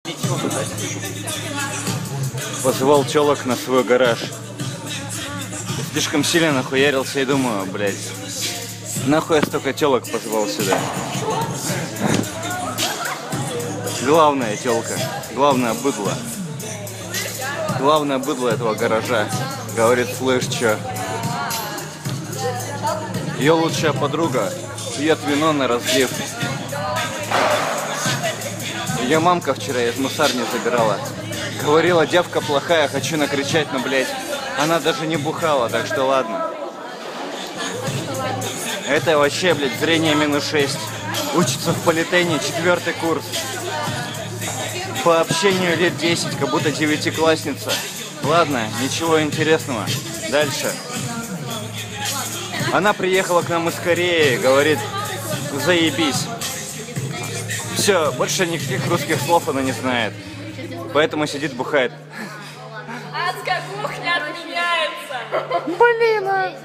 Позвал телок на свой гараж. Слишком сильно нахуярился и думаю, блядь, нахуй я столько телок позвал сюда. Главная телка, главное быдло. Главное быдло этого гаража. Говорит, слышь, чё? Ее лучшая подруга пьет вино на разлив. Ее мамка вчера из мусарни забирала. Говорила, девка плохая, хочу накричать, но, блядь, она даже не бухала, так что ладно. Это вообще, блядь, зрение -6. Учится в политехе, 4-й курс. По общению лет 10, как будто 9-классница. Ладно, ничего интересного. Дальше. Она приехала к нам из Кореи, говорит, заебись. Все, больше никаких русских слов она не знает. Поэтому сидит, бухает. Адская кухня отменяется. Блин, а.